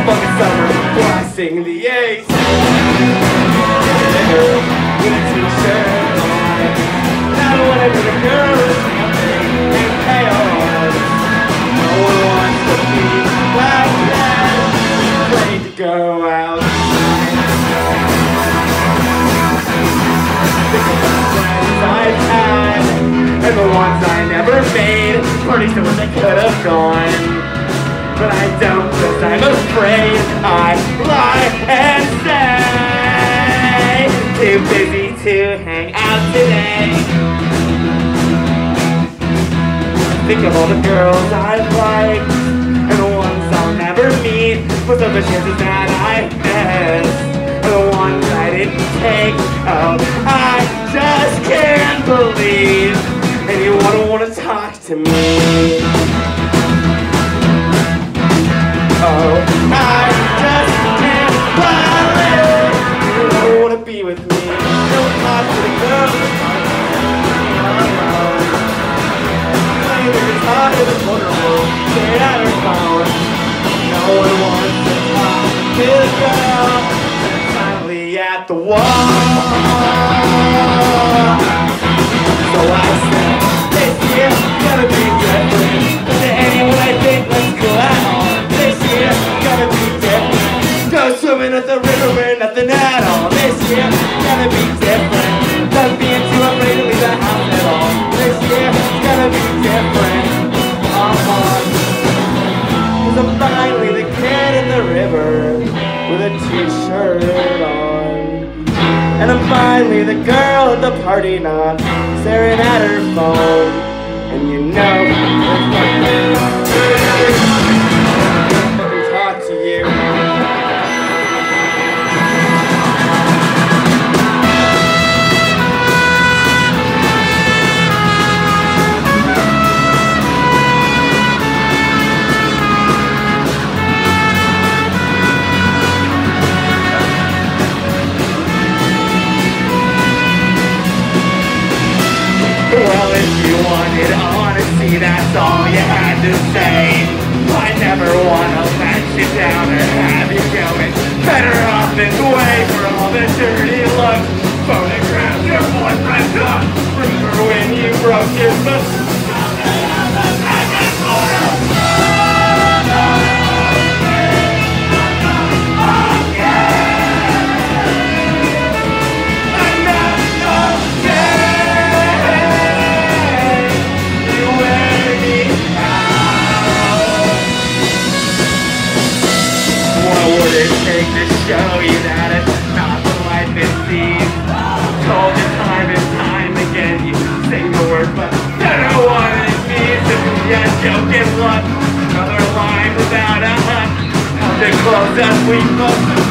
among the summer, blasting the ace. With a t-shirt on. Now whenever the girl is camping in chaos, no one wants to be like that, afraid to go out. Think of the friends I've had, and the ones I never made, parties to which I could have gone. But I don't, cause I'm afraid I lie and say too busy to hang out today. Think of all the girls I've liked and the ones I'll never meet, most of the chances that I missed and the ones I didn't take. Oh, I just can't believe anyone wanna talk to me. Oh, I just can't believe you don't wanna be with me. Don't talk to the girl. Play the guitar to the vulnerable. Stare at her phone. No one wants to talk to the girl. Finally at the wall. So I said, this year's gonna be different. To anyone I think, let's go out. Gonna be different. Go swimming at the river where nothing at all. This year, gonna be different. Not being too afraid to leave the house at all. This year, gonna be different. Cause I'm finally the kid in the river with a t-shirt on. And I'm finally the girl at the party not staring at her phone. And you know to you. Well, if you wanted honesty, that's all you had to say. I never wanna let you down or have you going better off this way for all the dirty looks. Photograph your boyfriend up. Remember when you broke your foot? To show you that it's not the life it seems. Told you time and time again, you say the word, but you know what it means. If you joke and look, another line without a hug. Held it close as we both